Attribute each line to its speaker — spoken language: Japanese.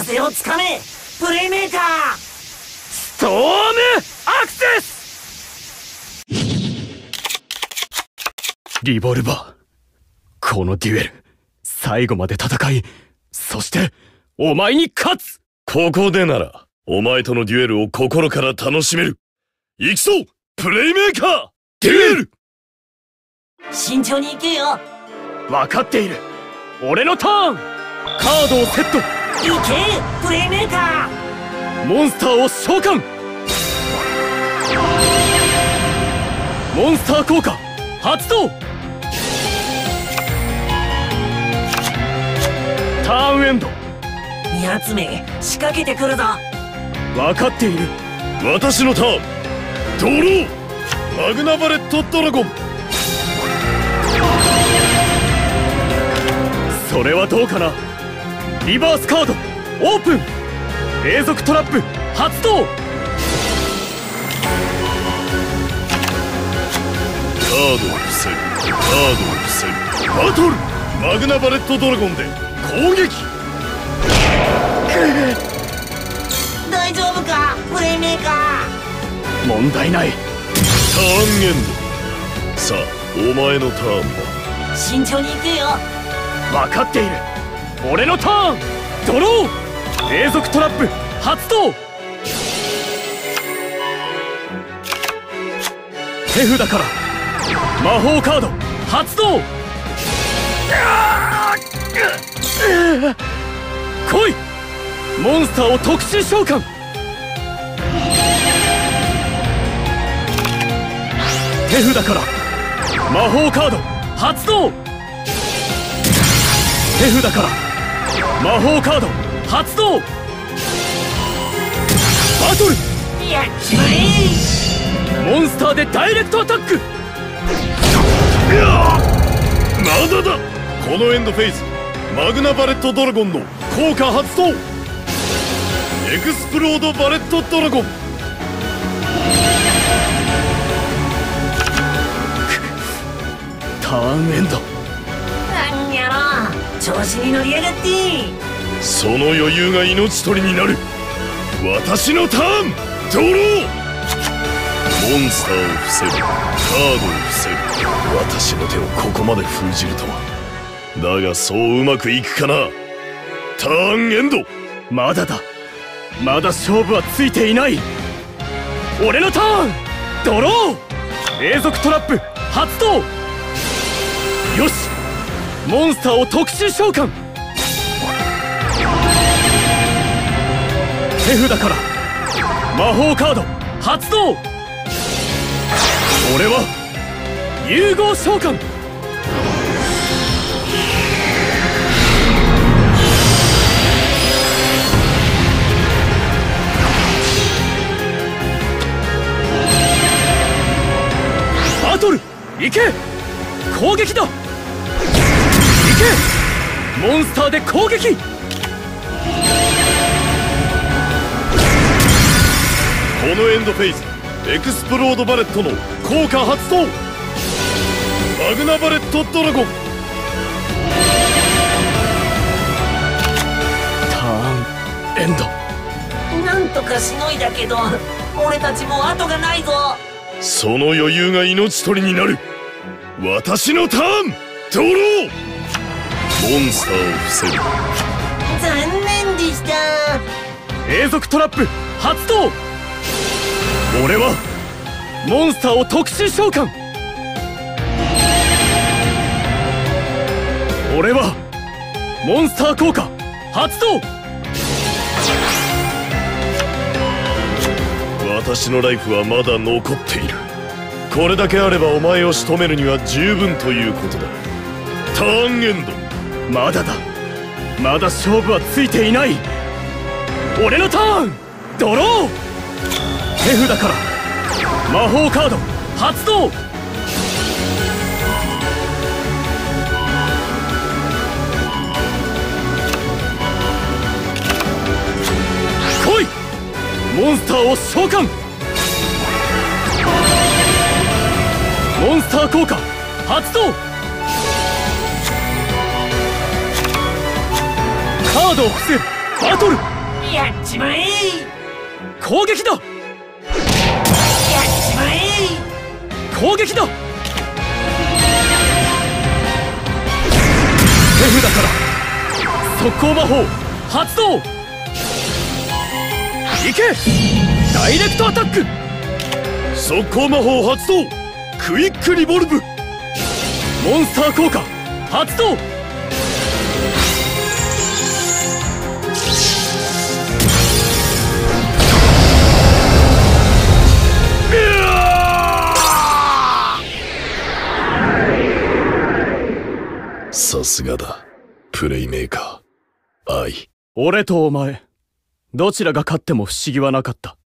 Speaker 1: 風をつかめプレイメーカー
Speaker 2: ストームアクセス。リボルバー、このデュエル最後まで戦い、そしてお前に勝つ。
Speaker 3: ここでならお前とのデュエルを心から楽しめる。行くぞプレイメーカーデュエル。
Speaker 1: 慎重に行けよ。
Speaker 2: 分かっている。俺のターン。カードをセット。
Speaker 1: 行けプレイメーカ
Speaker 2: ー。モンスターを召喚。モンスター効果発動。ターンエンド。
Speaker 1: やつめ仕掛けてくるぞ。
Speaker 2: 分かっている。
Speaker 3: 私のターン。ドローマグナバレットドラゴン。
Speaker 2: それはどうかな。リバースカードオープン。永続トラップ発動。
Speaker 3: カードを防ぐ。カードを防ぐ。バトルマグナバレットドラゴンで攻撃。
Speaker 1: 大丈夫かプレイメーカ
Speaker 2: ー。問題ない。
Speaker 3: ターンエンド。さあお前のターンだ。
Speaker 1: 慎重に行けよ。
Speaker 2: 分かっている。俺のターン。ドロー永続トラップ発動。手札から魔法カード発動。来いモンスターを特殊召喚。手札から魔法カード発動。手札から魔法カード発動。バトル
Speaker 1: やっちまえ。
Speaker 2: モンスターでダイレクトアタック。
Speaker 3: まだだ。このエンドフェイズマグナバレットドラゴンの効果発動。エクスプロードバレットドラゴン。
Speaker 2: ターンエンド。
Speaker 1: なんやろ調子に乗りやがって。
Speaker 3: その余裕が命取りになる。私のターンドロー。モンスターを防ぐ。カードを防ぐ。私の手をここまで封じるとは。だがそううまくいくかな。ターンエンド。
Speaker 2: まだだ。まだ勝負はついていない。俺のターンドロー永続トラップ発動。よしモンスターを特殊召喚。手札から魔法カード発動。俺は融合召喚。バトル行け攻撃だ。行けモンスターで攻撃。
Speaker 3: このエンドフェイズエクスプロードバレットの効果発動。マグナバレットドラゴン。
Speaker 2: ターンエンド。
Speaker 1: なんとかしのいだけど俺たちもう後がないぞ。
Speaker 3: その余裕が命取りになる。私のターンドロー。モンスターを防ぐ。
Speaker 1: 残念でした。
Speaker 2: 永続トラップ発動。俺はモンスターを特殊召喚。俺はモンスター効果発動。
Speaker 3: 私のライフはまだ残っている。これだけあればお前を仕留めるには十分ということだ。ターンエンド。
Speaker 2: まだだ。まだ勝負はついていない。俺のターンドロー手札から魔法カード発動。来いモンスターを召喚。モンスター効果発動。カードを伏せバトル。
Speaker 1: やっちまえ。
Speaker 2: 攻撃だ。
Speaker 1: やっちまえ。
Speaker 2: 攻撃だ。手札から速攻魔法発動。いけダイレクトアタック。
Speaker 3: 速攻魔法発動。クイックリボルブ。
Speaker 2: モンスター効果発動。
Speaker 3: さすがだプレイメーカー愛。
Speaker 2: 俺とお前どちらが勝っても不思議はなかった。